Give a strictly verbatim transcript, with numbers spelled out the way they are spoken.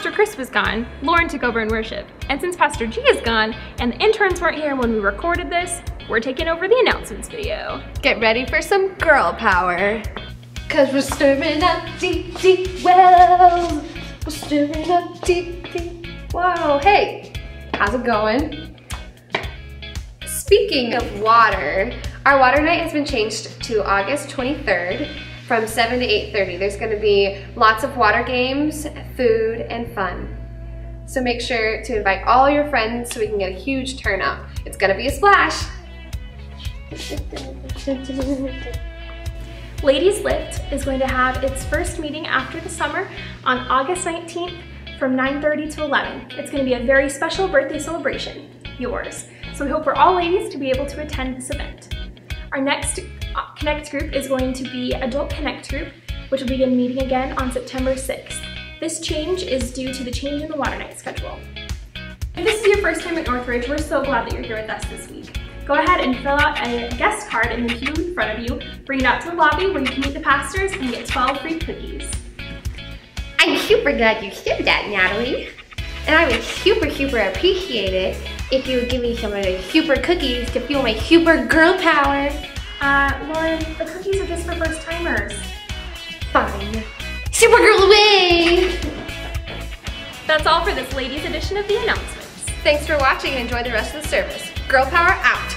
Pastor Chris was gone, Lauren took over in worship. And since Pastor G is gone, and the interns weren't here when we recorded this, we're taking over the announcements video. Get ready for some girl power. Cause we're stirring up deep, deep wells. We're stirring up deep, deep. Whoa, hey, how's it going? Speaking of water, our water night has been changed to August twenty-third from seven to eight thirty. There's gonna be lots of water games, food, and fun. So make sure to invite all your friends so we can get a huge turnout. It's gonna be a splash. Ladies Lift is going to have its first meeting after the summer on August nineteenth from nine thirty to eleven. It's going to be a very special birthday celebration, yours. So we hope for all ladies to be able to attend this event. Our next Connect group is going to be Adult Connect group, which will begin meeting again on September sixth. This change is due to the change in the water night schedule. If this is your first time at Northridge, we're so glad that you're here with us this week. Go ahead and fill out a guest card in the pew in front of you, bring it out to the lobby where you can meet the pastors and get twelve free cookies. I'm super glad you hear that, Natalie. And I would super, super appreciate it if you would give me some of the super cookies to fuel my super girl power. Uh, Lauren, the cookies are just for first timers. Fine. Super girl away! That's all for this ladies edition of the announcements. Thanks for watching and enjoy the rest of the service. Girl power out.